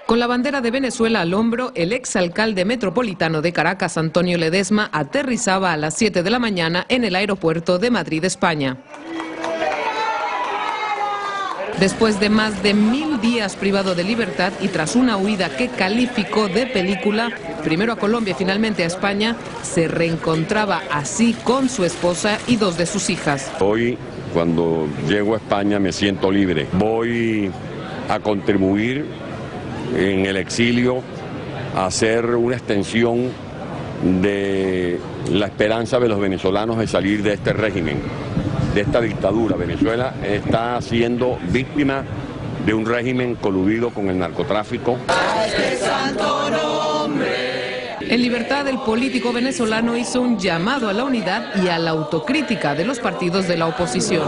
Con la bandera de Venezuela al hombro, el exalcalde metropolitano de Caracas, Antonio Ledesma, aterrizaba a las 7 de la mañana en el aeropuerto de Madrid, España. Después de más de 1000 días privado de libertad y tras una huida que calificó de película, primero a Colombia y finalmente a España, se reencontraba así con su esposa y 2 de sus hijas. Hoy, cuando llego a España, me siento libre. Voy a contribuir en el exilio a hacer una extensión de la esperanza de los venezolanos de salir de este régimen, de esta dictadura. Venezuela está siendo víctima de un régimen coludido con el narcotráfico. En libertad, el político venezolano hizo un llamado a la unidad y a la autocrítica de los partidos de la oposición.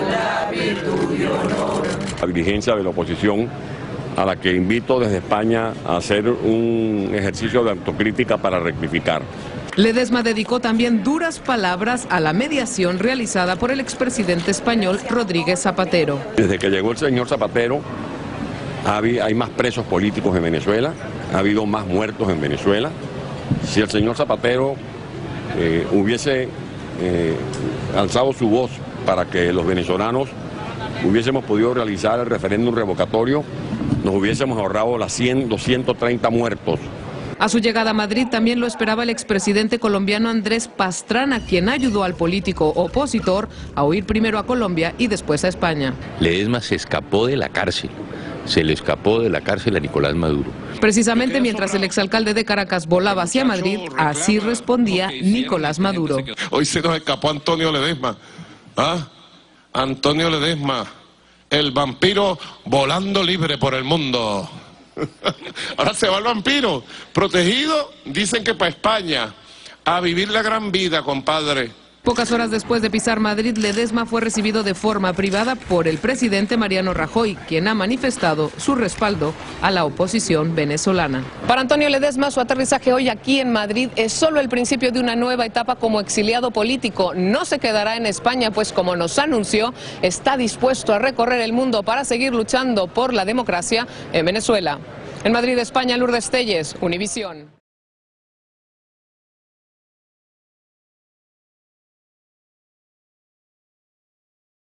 La dirigencia de la oposición, a la que invito desde España a hacer un ejercicio de autocrítica para rectificar. Ledesma dedicó también duras palabras a la mediación realizada por el expresidente español Rodríguez Zapatero. Desde que llegó el señor Zapatero, hay más presos políticos en Venezuela, ha habido más muertos en Venezuela. Si el señor Zapatero hubiese alzado su voz para que los venezolanos hubiésemos podido realizar el referéndum revocatorio, nos hubiésemos ahorrado los 130 muertos. A su llegada a Madrid también lo esperaba el expresidente colombiano Andrés Pastrana, quien ayudó al político opositor a huir primero a Colombia y después a España. Ledesma se escapó de la cárcel, se le escapó de la cárcel a Nicolás Maduro. Precisamente mientras el exalcalde de Caracas volaba hacia Madrid, así respondía Nicolás Maduro. Hoy se nos escapó Antonio Ledesma. ¿Ah? Antonio Ledesma, el vampiro volando libre por el mundo. Ahora se va el vampiro, protegido, dicen que para España, a vivir la gran vida, compadre. Pocas horas después de pisar Madrid, Ledesma fue recibido de forma privada por el presidente Mariano Rajoy, quien ha manifestado su respaldo a la oposición venezolana. Para Antonio Ledesma, su aterrizaje hoy aquí en Madrid es solo el principio de una nueva etapa como exiliado político. No se quedará en España, pues como nos anunció, está dispuesto a recorrer el mundo para seguir luchando por la democracia en Venezuela. En Madrid, España, Lourdes Telles, Univisión.